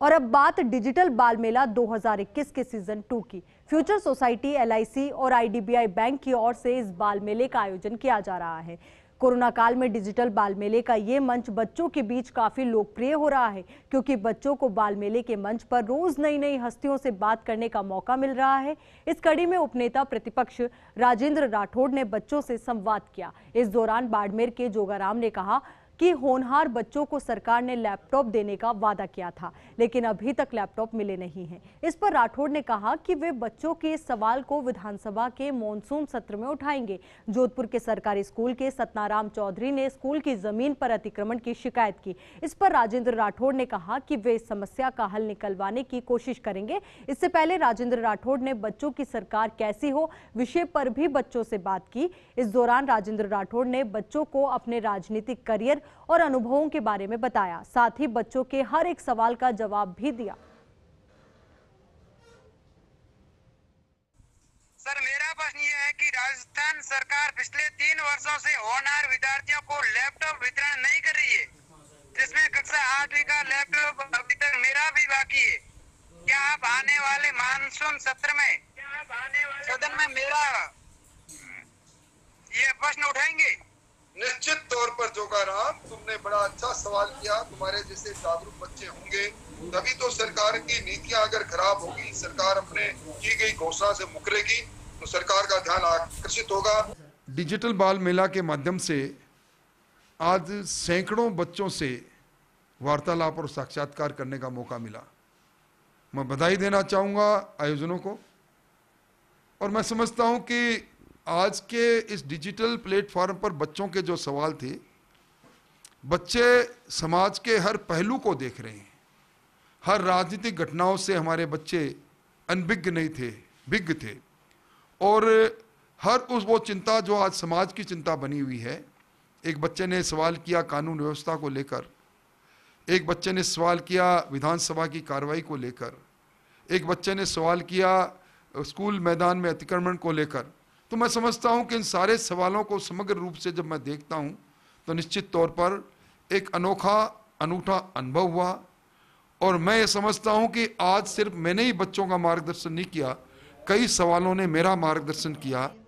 और अब बात डिजिटल बाल मेला 2021 के सीजन 2 की। फ्यूचर सोसाइटी, एलआईसी और आईडीबीआई बैंक की ओर से इस बाल मेले का आयोजन किया जा रहा है। कोरोना काल में डिजिटल बाल मेले का ये मंच बच्चों के बीच काफी लोकप्रिय हो रहा है, क्योंकि बच्चों को बाल मेले के मंच पर रोज नई नई हस्तियों से बात करने का मौका मिल रहा है। इस कड़ी में उपनेता प्रतिपक्ष राजेंद्र राठौड़ ने बच्चों से संवाद किया। इस दौरान बाड़मेर के जोगाराम ने कहा कि होनहार बच्चों को सरकार ने लैपटॉप देने का वादा किया था, लेकिन अभी तक लैपटॉप मिले नहीं हैं। इस पर राठौड़ ने कहा कि वे बच्चों के इस सवाल को विधानसभा के मॉनसून सत्र में उठाएंगे। जोधपुर के सरकारी स्कूल के सतनाराम चौधरी ने स्कूल की जमीन पर अतिक्रमण की शिकायत की। इस पर राजेंद्र राठौड़ ने कहा कि वे इस समस्या का हल निकलवाने की कोशिश करेंगे। इससे पहले राजेंद्र राठौड़ ने बच्चों की सरकार कैसी हो विषय पर भी बच्चों से बात की। इस दौरान राजेंद्र राठौड़ ने बच्चों को अपने राजनीतिक करियर और अनुभवों के बारे में बताया, साथ ही बच्चों के हर एक सवाल का जवाब भी दिया। सर, मेरा प्रश्न यह है कि राजस्थान सरकार पिछले 3 वर्षों से होनहार विद्यार्थियों को लैपटॉप वितरण नहीं कर रही है, जिसमें कक्षा 8वीं का लैपटॉप अभी तक मेरा भी बाकी है। क्या आप आने वाले मानसून सत्र में सदन में मेरा ये प्रश्न उठाएंगे? निश्चित तौर पर जोगाराम, तुमने बड़ा अच्छा सवाल किया। तुम्हारे जैसे जागरूक बच्चे होंगे तभी तो सरकार की नीतियां अगर खराब होगी, सरकार अपने की गई घोषणा से मुकरेगी, तो सरकार का ध्यान आकर्षित होगा। डिजिटल बाल मेला के माध्यम से आज सैकड़ों बच्चों से वार्तालाप और साक्षात्कार करने का मौका मिला। मैं बधाई देना चाहूँगा आयोजनों को, और मैं समझता हूँ कि आज के इस डिजिटल प्लेटफॉर्म पर बच्चों के जो सवाल थे, बच्चे समाज के हर पहलू को देख रहे हैं। हर राजनीतिक घटनाओं से हमारे बच्चे अनभिज्ञ नहीं थे, विज्ञ थे। और हर वो चिंता जो आज समाज की चिंता बनी हुई है। एक बच्चे ने सवाल किया कानून व्यवस्था को लेकर, एक बच्चे ने सवाल किया विधानसभा की कार्रवाई को लेकर, एक बच्चे ने सवाल किया स्कूल मैदान में अतिक्रमण को लेकर। तो मैं समझता हूं कि इन सारे सवालों को समग्र रूप से जब मैं देखता हूं तो निश्चित तौर पर एक अनूठा अनुभव हुआ। और मैं ये समझता हूं कि आज सिर्फ मैंने ही बच्चों का मार्गदर्शन नहीं किया, कई सवालों ने मेरा मार्गदर्शन किया।